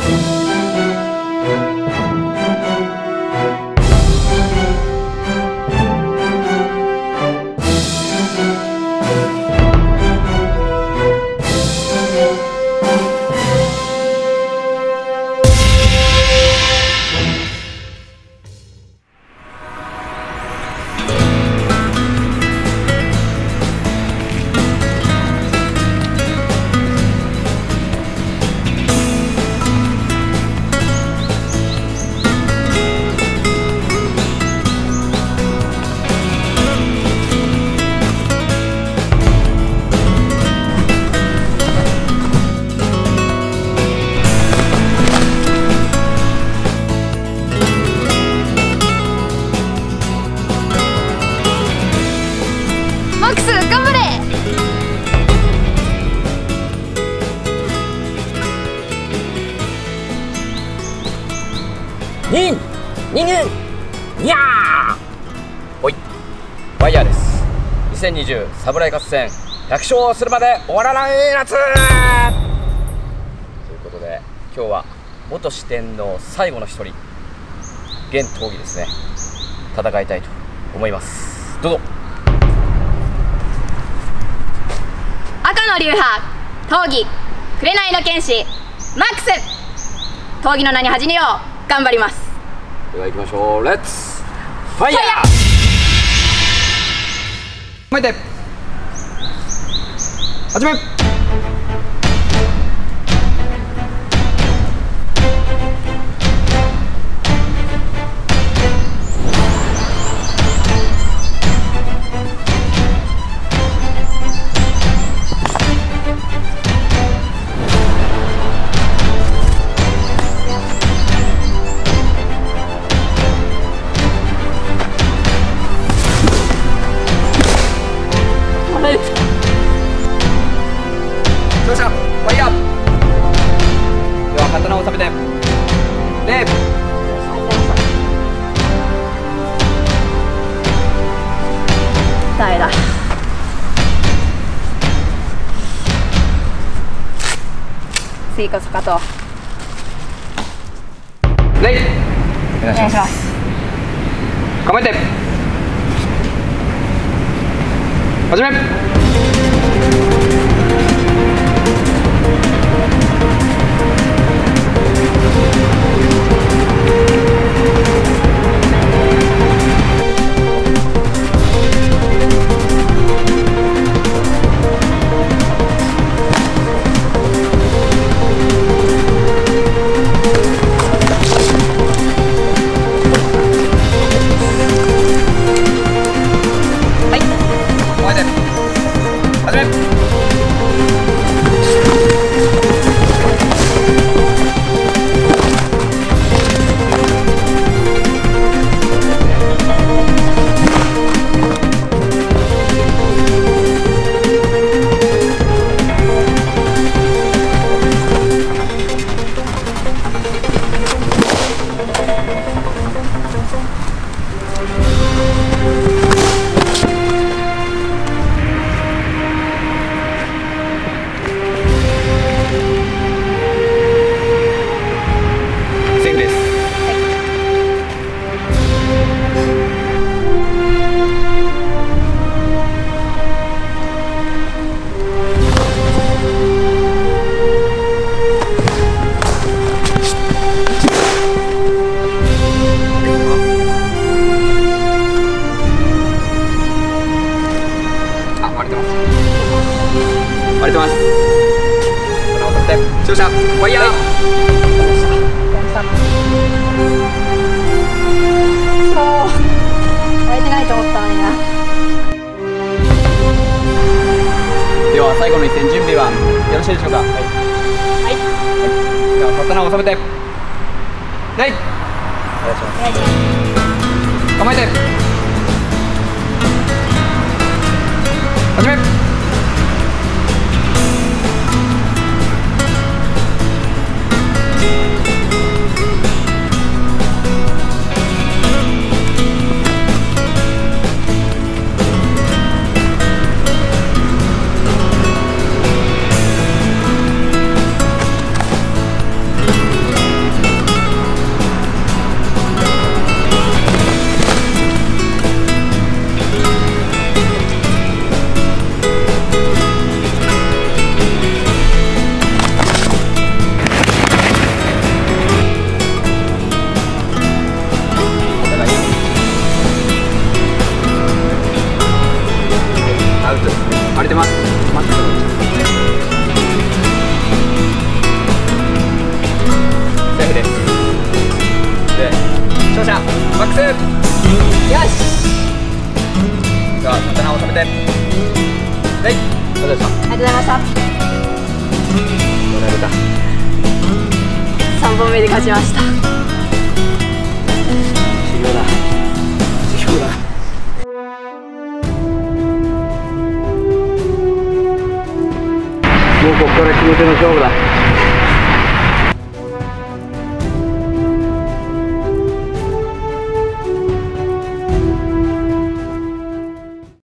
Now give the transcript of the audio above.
マックス頑張れ。 人間にゃーおい、ファイヤーです。2020サムライ合戦100勝するまで終わらない夏ということで、今日は元四天王最後の一人、現闘技ですね、戦いたいと思います。どうぞ。 赤の流派闘技紅の剣士マックス、闘技の名に恥じぬよう頑張ります。 では行きましょう。レッツファイヤー。前で始め。よっしゃ、ファイヤー。では刀を収めて、でダメだ。次こそ勝とう。 レイおお願いします。 構えて始め。割れてます。刀を取って勝者ファイヤー。 割れてないと思ったのにな。 では最後の一戦準備はよろしいでしょうか。はい、はい、では刀を収めて、はい、お願いします。構えて始め。 て。はい、ありがとうございました。 ありがとうございました。 もらえるか。 3本目で勝ちました。 修行だ。修行だ。もうここから決め手の勝負だ。